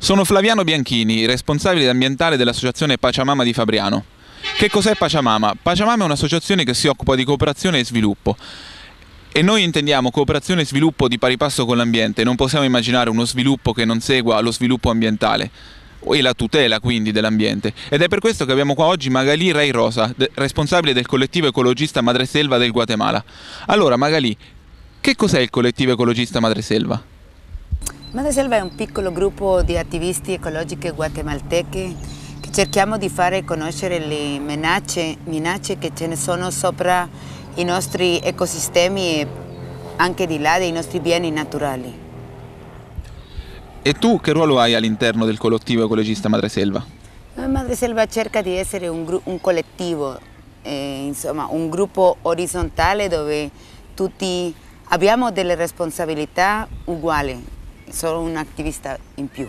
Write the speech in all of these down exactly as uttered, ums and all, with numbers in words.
Sono Flaviano Bianchini, responsabile ambientale dell'associazione Pachamama di Fabriano. Che cos'è Pachamama? Pachamama è un'associazione che si occupa di cooperazione e sviluppo. E noi intendiamo cooperazione e sviluppo di pari passo con l'ambiente. Non possiamo immaginare uno sviluppo che non segua lo sviluppo ambientale e la tutela quindi dell'ambiente. Ed è per questo che abbiamo qua oggi Magalí Rey Rosa, responsabile del collettivo ecologista Madreselva del Guatemala. Allora Magalí, che cos'è il collettivo ecologista Madreselva? Madreselva è un piccolo gruppo di attivisti ecologici guatemaltechi che cerchiamo di fare conoscere le minacce, minacce che ce ne sono sopra i nostri ecosistemi e anche di là dei nostri beni naturali. E tu che ruolo hai all'interno del collettivo ecologista Madreselva? Madreselva cerca di essere un, un collettivo, eh, insomma un gruppo orizzontale dove tutti abbiamo delle responsabilità uguali. Sono un attivista in più.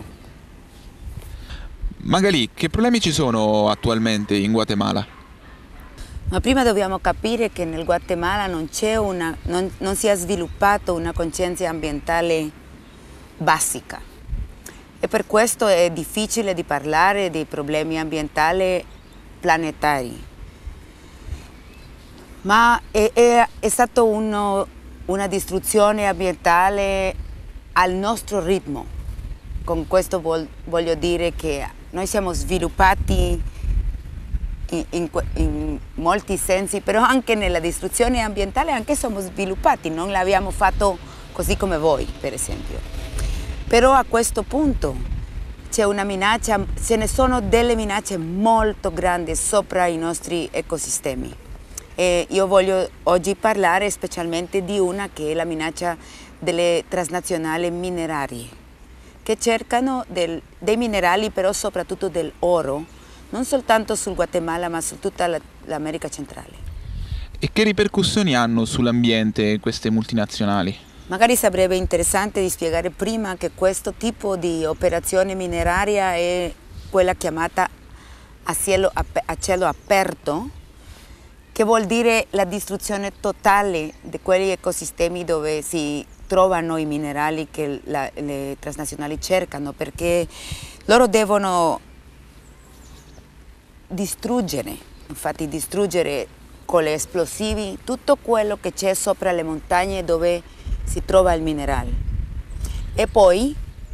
Magalí, che problemi ci sono attualmente in Guatemala? Ma prima dobbiamo capire che nel Guatemala non, una, non, non si è sviluppato una coscienza ambientale basica. E per questo è difficile di parlare dei problemi ambientali planetari. Ma è, è, è stata una distruzione ambientale al nostro ritmo. Con questo voglio dire che noi siamo sviluppati in, in, in molti sensi, però anche nella distruzione ambientale anche siamo sviluppati, non l'abbiamo fatto così come voi, per esempio. Però a questo punto c'è una minaccia, ce ne sono delle minacce molto grandi sopra i nostri ecosistemi. E io voglio oggi parlare specialmente di una che è la minaccia delle transnazionali minerarie, che cercano del, dei minerali, però soprattutto dell'oro, non soltanto sul Guatemala ma su tutta l'America centrale. E che ripercussioni hanno sull'ambiente queste multinazionali? Magari sarebbe interessante di spiegare prima che questo tipo di operazione mineraria è quella chiamata a cielo, a cielo aperto, che vuol dire la distruzione totale di quegli ecosistemi dove si trovano i minerali che la, le transnazionali cercano, perché loro devono distruggere, infatti distruggere con gli esplosivi tutto quello che c'è sopra le montagne dove si trova il minerale. E poi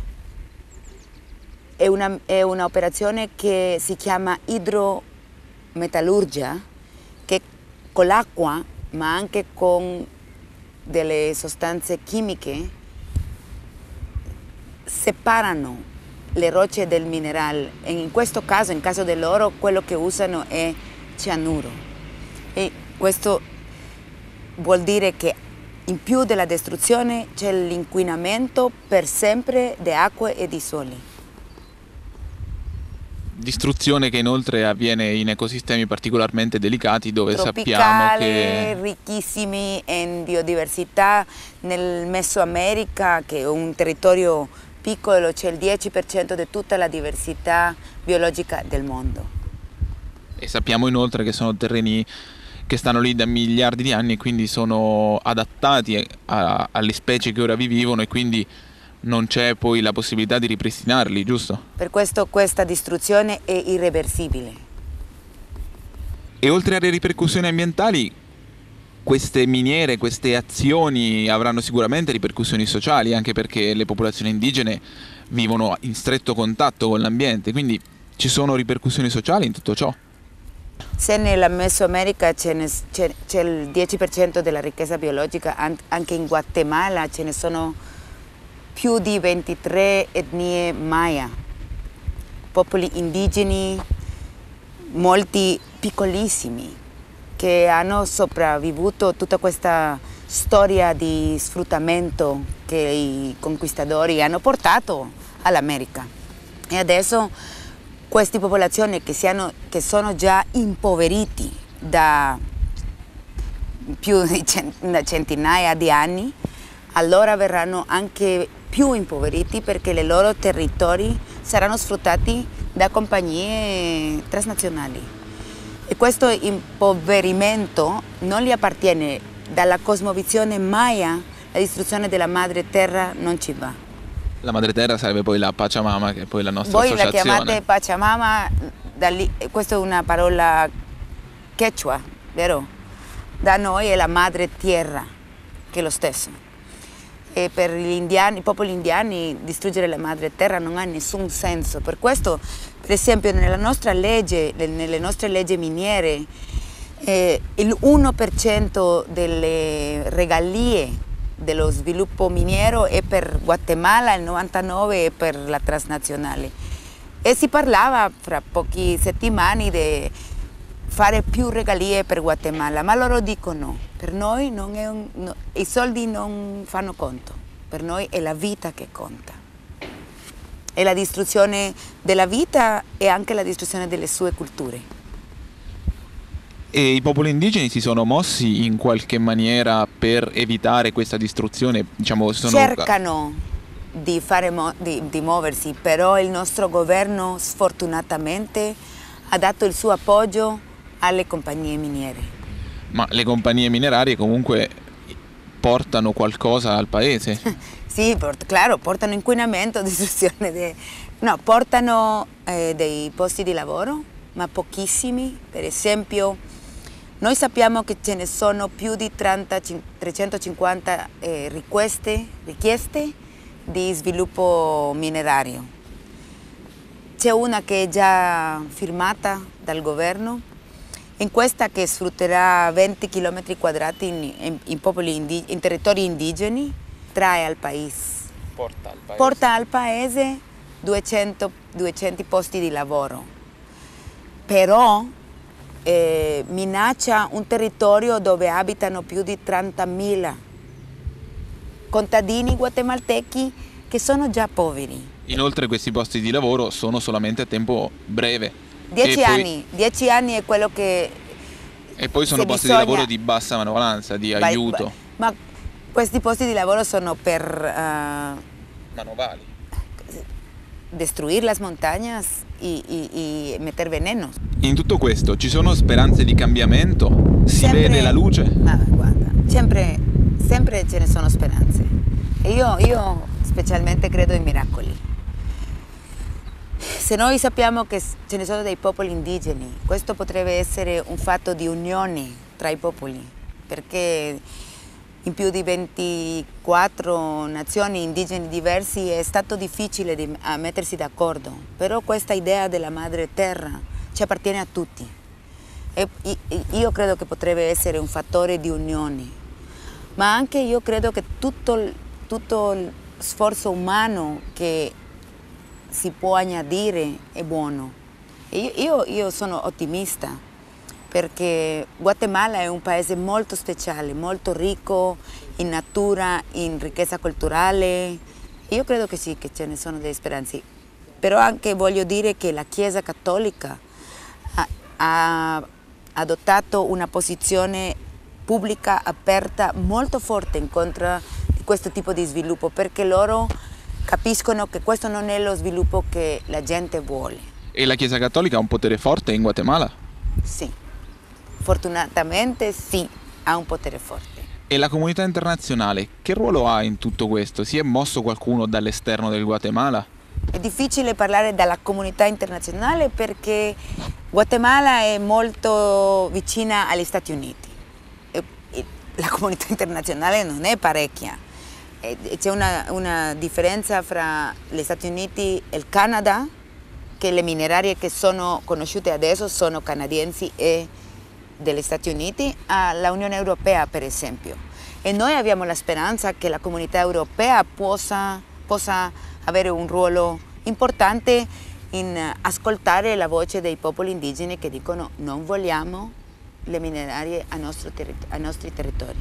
è una, è un'operazione che si chiama idrometallurgia, che con l'acqua ma anche con delle sostanze chimiche separano le rocce del minerale e in questo caso, in caso dell'oro, quello che usano è cianuro. E questo vuol dire che in più della distruzione c'è l'inquinamento per sempre di acque e di soli. Distruzione che inoltre avviene in ecosistemi particolarmente delicati dove Tropicali, sappiamo che... ricchissimi in biodiversità. Nel Mesoamerica, che è un territorio piccolo, c'è il dieci per cento di tutta la diversità biologica del mondo. E sappiamo inoltre che sono terreni che stanno lì da miliardi di anni e quindi sono adattati a, alle specie che ora vi vivono e quindi non c'è poi la possibilità di ripristinarli, giusto? Per questo questa distruzione è irreversibile. E oltre alle ripercussioni ambientali, queste miniere, queste azioni avranno sicuramente ripercussioni sociali, anche perché le popolazioni indigene vivono in stretto contatto con l'ambiente, quindi ci sono ripercussioni sociali in tutto ciò. Se nella Mesoamerica c'è il dieci per cento della ricchezza biologica, anche in Guatemala ce ne sono più di ventitré etnie maya, popoli indigeni, molti piccolissimi, che hanno sopravvissuto tutta questa storia di sfruttamento che i conquistadori hanno portato all'America. E adesso queste popolazioni che, siano, che sono già impoveriti da più di centinaia di anni, allora verranno anche più impoveriti perché i loro territori saranno sfruttati da compagnie transnazionali. E questo impoverimento non gli appartiene. Dalla cosmovisione maya la distruzione della madre terra non ci va. La madre terra sarebbe poi la Pachamama, che è poi la nostra Voi la associazione. chiamate Pachamama, da lì, questa è una parola quechua, vero? Da noi è la madre terra, che è lo stesso. E per gli indiani, i popoli indiani distruggere la madre terra non ha nessun senso. Per questo, per esempio, nella nostra legge, nelle nostre leggi miniere, eh, il uno per cento delle regalie dello sviluppo miniero è per Guatemala, il novantanove per cento è per la transnazionale. E si parlava fra poche settimane di fare più regalie per Guatemala, ma loro dicono, per noi non è un, no, i soldi non fanno conto, per noi è la vita che conta. È la distruzione della vita e anche la distruzione delle sue culture. E i popoli indigeni si sono mossi in qualche maniera per evitare questa distruzione? Diciamo, sono... Cercano di, fare mo di, di muoversi, però il nostro governo sfortunatamente ha dato il suo appoggio alle compagnie miniere. Ma le compagnie minerarie comunque portano qualcosa al paese? Sì, port claro, portano inquinamento, distruzione, de... no, portano eh, dei posti di lavoro, ma pochissimi. Per esempio, noi sappiamo che ce ne sono più di trenta, trecentocinquanta eh, richieste, richieste di sviluppo minerario. C'è una che è già firmata dal governo, in questa che sfrutterà venti chilometri quadrati in, in, in, popoli indi in territori indigeni, trae al paese. Porta al paese. Porta al paese duecento, duecento posti di lavoro. Però eh, minaccia un territorio dove abitano più di trentamila contadini guatemaltechi che sono già poveri. Inoltre questi posti di lavoro sono solamente a tempo breve. Dieci e anni, poi, dieci anni è quello che... E poi sono posti bisogna... di lavoro di bassa manovalanza, di Vai, aiuto. Ma questi posti di lavoro sono per... Uh, Manovali. Destruir las montañas y, y, y meter veneno. In tutto questo ci sono speranze di cambiamento? Si sempre, vede la luce? Ah, guarda, sempre, sempre ce ne sono speranze. E io, io specialmente credo in miracoli. Se noi sappiamo che ce ne sono dei popoli indigeni, questo potrebbe essere un fatto di unione tra i popoli, perché in più di ventiquattro nazioni indigeni diversi è stato difficile di, a mettersi d'accordo, però questa idea della madre terra ci appartiene a tutti e io credo che potrebbe essere un fattore di unione, ma anche io credo che tutto, tutto il sforzo umano che si può añadire è buono. E io, io, io sono ottimista, perché Guatemala è un paese molto speciale, molto ricco in natura, in ricchezza culturale. Io credo che sì, che ce ne sono delle speranze. Però anche voglio dire che la Chiesa Cattolica ha, ha adottato una posizione pubblica aperta molto forte in contro di questo tipo di sviluppo, perché loro capiscono che questo non è lo sviluppo che la gente vuole. E la Chiesa Cattolica ha un potere forte in Guatemala? Sì. Fortunatamente sì, ha un potere forte. E la comunità internazionale che ruolo ha in tutto questo? Si è mosso qualcuno dall'esterno del Guatemala? È difficile parlare della comunità internazionale perché Guatemala è molto vicina agli Stati Uniti. E la comunità internazionale non è parecchia. C'è una, una differenza fra gli Stati Uniti e il Canada, che le minerarie che sono conosciute adesso sono canadiensi e degli Stati Uniti, all'Unione Europea per esempio. E noi abbiamo la speranza che la comunità europea possa, possa avere un ruolo importante in ascoltare la voce dei popoli indigeni che dicono non vogliamo le minerarie ai nostri, ai nostri territori.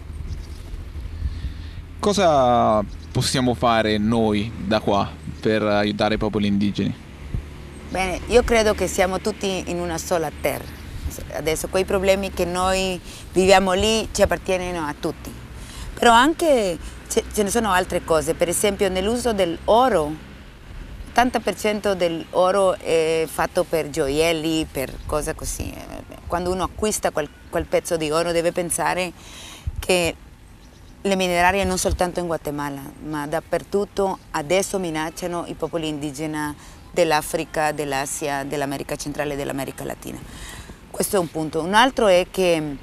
Cosa possiamo fare noi da qua per aiutare i popoli indigeni? Bene, io credo che siamo tutti in una sola terra. Adesso quei problemi che noi viviamo lì ci appartengono a tutti, però anche ce ne sono altre cose, per esempio nell'uso dell'oro, l'ottanta per cento dell'oro è fatto per gioielli, per cose così. Quando uno acquista quel, quel pezzo di oro deve pensare che le minerarie non soltanto in Guatemala, ma dappertutto adesso minacciano i popoli indigeni dell'Africa, dell'Asia, dell'America centrale e dell'America Latina. Questo è un punto. Un altro è che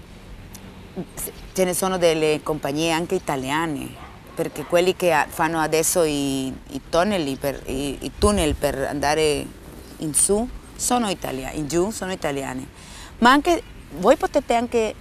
ce ne sono delle compagnie anche italiane, perché quelli che fanno adesso i, i, tunnel, per, i, i tunnel per andare in su sono italiani, in giù sono italiani. Ma anche voi potete anche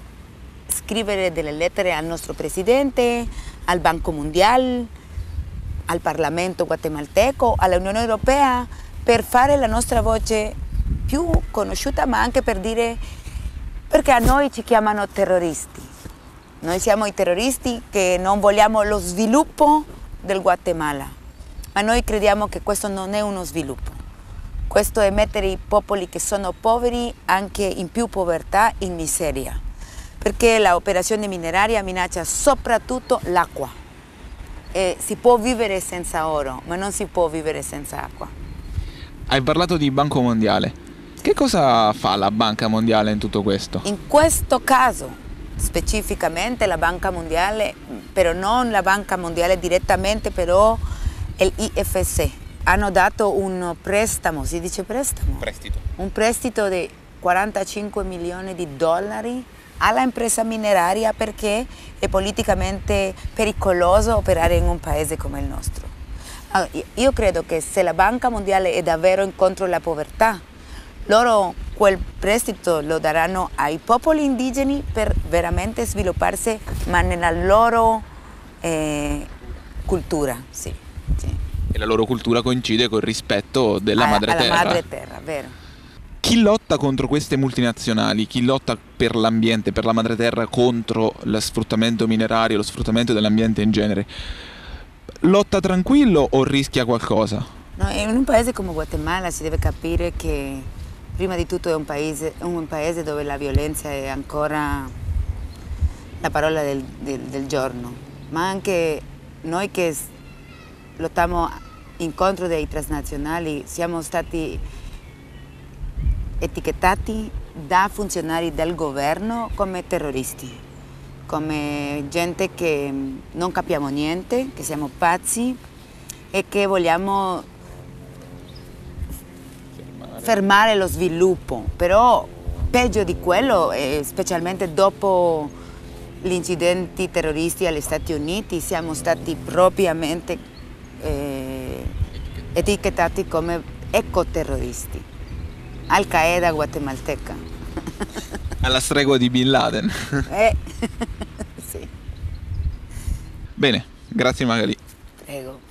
scrivere delle lettere al nostro presidente, al Banco Mondiale, al Parlamento guatemalteco, all'Unione Europea, per fare la nostra voce più conosciuta, ma anche per dire, perché a noi ci chiamano terroristi. Noi siamo i terroristi che non vogliamo lo sviluppo del Guatemala, ma noi crediamo che questo non è uno sviluppo. Questo è mettere i popoli che sono poveri anche in più povertà, in miseria, perché l'operazione mineraria minaccia soprattutto l'acqua. E si può vivere senza oro, ma non si può vivere senza acqua. Hai parlato di Banco Mondiale. Che cosa fa la Banca Mondiale in tutto questo? In questo caso, specificamente la Banca Mondiale, però non la Banca Mondiale direttamente, però l'I F C, hanno dato un prestamo, si dice prestamo? Prestito. Un prestito di quarantacinque milioni di dollari alla impresa mineraria perché è politicamente pericoloso operare in un paese come il nostro. Allora, io credo che se la Banca Mondiale è davvero contro la povertà, loro quel prestito lo daranno ai popoli indigeni per veramente svilupparsi, ma nella loro eh, cultura, sì, sì. E la loro cultura coincide col rispetto della A, madre terra. Alla madre terra, vero. Chi lotta contro queste multinazionali? Chi lotta per l'ambiente, per la madre terra, contro lo sfruttamento minerario, lo sfruttamento dell'ambiente in genere? Lotta tranquillo o rischia qualcosa? No, in un paese come Guatemala si deve capire che prima di tutto è un paese, un paese dove la violenza è ancora la parola del, del, del giorno, ma anche noi che lottiamo incontro dei transnazionali siamo stati etichettati da funzionari del governo come terroristi, come gente che non capiamo niente, che siamo pazzi e che vogliamo fermare, fermare lo sviluppo. Però peggio di quello, eh, specialmente dopo gli incidenti terroristi agli Stati Uniti, siamo stati propriamente eh, etichettati come ecoterroristi. Al-Qaeda guatemalteca. Alla stregua di Bin Laden. Eh, sì. Bene, grazie Magali. Prego.